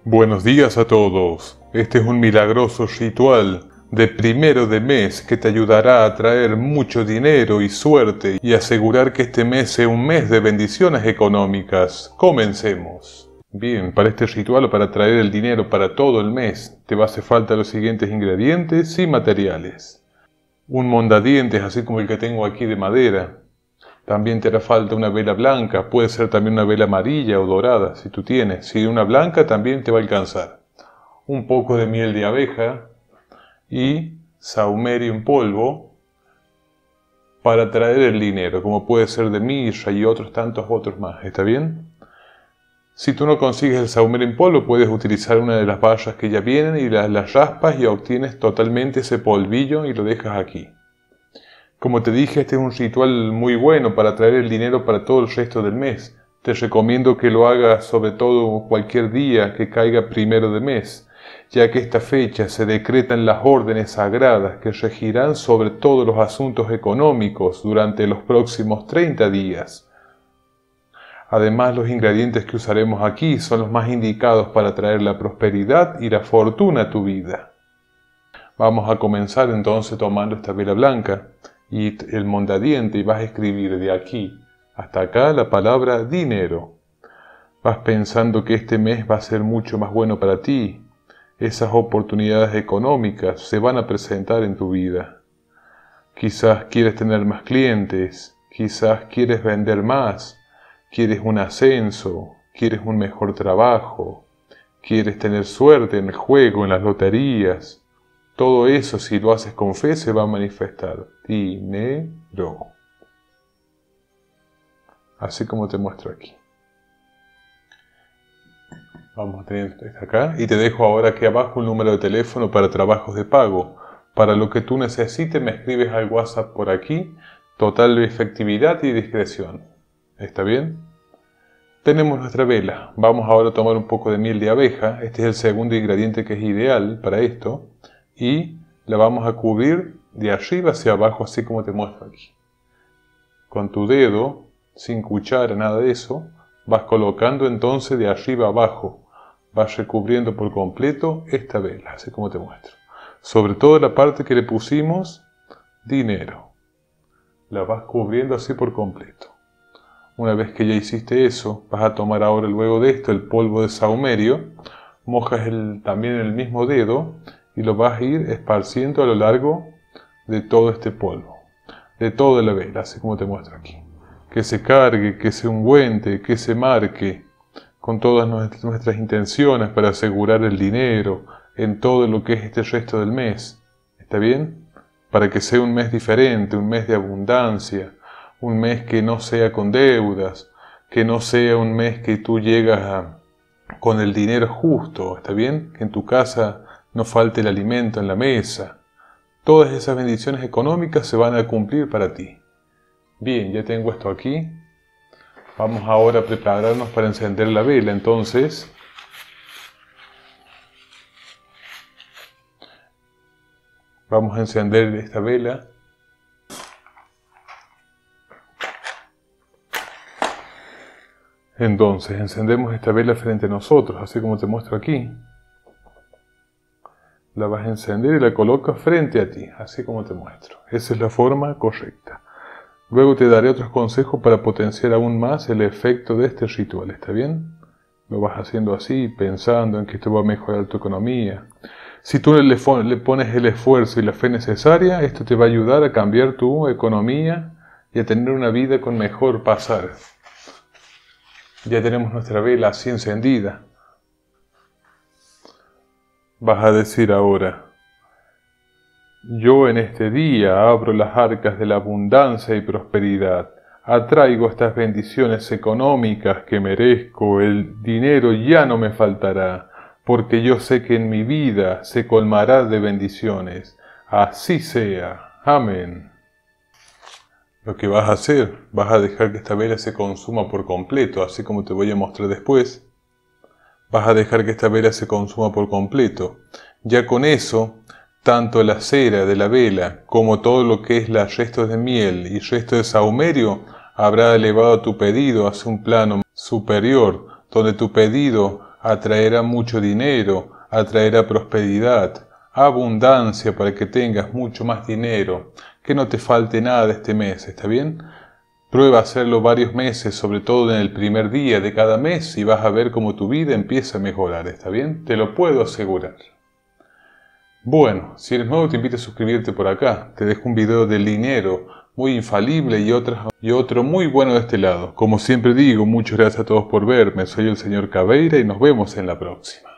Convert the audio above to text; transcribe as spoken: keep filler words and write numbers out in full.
Buenos días a todos. Este es un milagroso ritual de primero de mes que te ayudará a traer mucho dinero y suerte y asegurar que este mes sea un mes de bendiciones económicas. Comencemos. Bien, para este ritual o para traer el dinero para todo el mes te va a hacer falta los siguientes ingredientes y materiales. Un mondadientes así como el que tengo aquí de madera. También te hará falta una vela blanca, puede ser también una vela amarilla o dorada, si tú tienes. Si una blanca también te va a alcanzar. Un poco de miel de abeja y saumerio en polvo para traer el dinero, como puede ser de mirra y otros tantos otros más. ¿Está bien? Si tú no consigues el saumerio en polvo, puedes utilizar una de las barras que ya vienen y las, las raspas y obtienes totalmente ese polvillo y lo dejas aquí. Como te dije, este es un ritual muy bueno para traer el dinero para todo el resto del mes. Te recomiendo que lo hagas sobre todo cualquier día que caiga primero de mes, ya que esta fecha se decretan las órdenes sagradas que regirán sobre todos los asuntos económicos durante los próximos treinta días. Además, los ingredientes que usaremos aquí son los más indicados para traer la prosperidad y la fortuna a tu vida. Vamos a comenzar entonces tomando esta vela blanca y el mondadiente y vas a escribir de aquí hasta acá la palabra dinero. Vas pensando que este mes va a ser mucho más bueno para ti. Esas oportunidades económicas se van a presentar en tu vida. Quizás quieres tener más clientes, quizás quieres vender más, quieres un ascenso, quieres un mejor trabajo, quieres tener suerte en el juego, en las loterías. Todo eso, si lo haces con fe, se va a manifestar. Dinero. Así como te muestro aquí. Vamos a tener esto acá. Y te dejo ahora aquí abajo un número de teléfono para trabajos de pago. Para lo que tú necesites, me escribes al WhatsApp por aquí. Total efectividad y discreción. ¿Está bien? Tenemos nuestra vela. Vamos ahora a tomar un poco de miel de abeja. Este es el segundo ingrediente que es ideal para esto. Y la vamos a cubrir de arriba hacia abajo, así como te muestro aquí. Con tu dedo, sin cuchara, nada de eso, vas colocando entonces de arriba a abajo. Vas recubriendo por completo esta vela, así como te muestro. Sobre todo la parte que le pusimos dinero. La vas cubriendo así por completo. Una vez que ya hiciste eso, vas a tomar ahora luego de esto el polvo de saumerio. Mojas el, también el mismo dedo y lo vas a ir esparciendo a lo largo de todo este polvo, de toda la vela, así como te muestro aquí. Que se cargue, que se ungüente, que se marque con todas nuestras intenciones para asegurar el dinero en todo lo que es este resto del mes. ¿Está bien? Para que sea un mes diferente, un mes de abundancia, un mes que no sea con deudas, que no sea un mes que tú llegas a, con el dinero justo. ¿Está bien? Que en tu casa no falte el alimento en la mesa. Todas esas bendiciones económicas se van a cumplir para ti. Bien, ya tengo esto aquí. Vamos ahora a prepararnos para encender la vela. Entonces, vamos a encender esta vela. Entonces, encendemos esta vela frente a nosotros, así como te muestro aquí. La vas a encender y la colocas frente a ti, así como te muestro. Esa es la forma correcta. Luego te daré otros consejos para potenciar aún más el efecto de este ritual, ¿está bien? Lo vas haciendo así, pensando en que esto va a mejorar tu economía. Si tú le, le pones el esfuerzo y la fe necesaria, esto te va a ayudar a cambiar tu economía y a tener una vida con mejor pasar. Ya tenemos nuestra vela así encendida. Vas a decir ahora: yo en este día abro las arcas de la abundancia y prosperidad, atraigo estas bendiciones económicas que merezco, el dinero ya no me faltará, porque yo sé que en mi vida se colmará de bendiciones. Así sea. Amén. Lo que vas a hacer, vas a dejar que esta vela se consuma por completo, así como te voy a mostrar después. Vas a dejar que esta vela se consuma por completo. Ya con eso, tanto la cera de la vela como todo lo que es los restos de miel y restos de saumerio habrá elevado tu pedido hacia un plano superior, donde tu pedido atraerá mucho dinero, atraerá prosperidad, abundancia para que tengas mucho más dinero, que no te falte nada este mes, ¿está bien? Prueba a hacerlo varios meses, sobre todo en el primer día de cada mes, y vas a ver cómo tu vida empieza a mejorar, ¿está bien? Te lo puedo asegurar. Bueno, si eres nuevo te invito a suscribirte por acá. Te dejo un video del dinero muy infalible y, otras, y otro muy bueno de este lado. Como siempre digo, muchas gracias a todos por verme. Soy el señor Caveira y nos vemos en la próxima.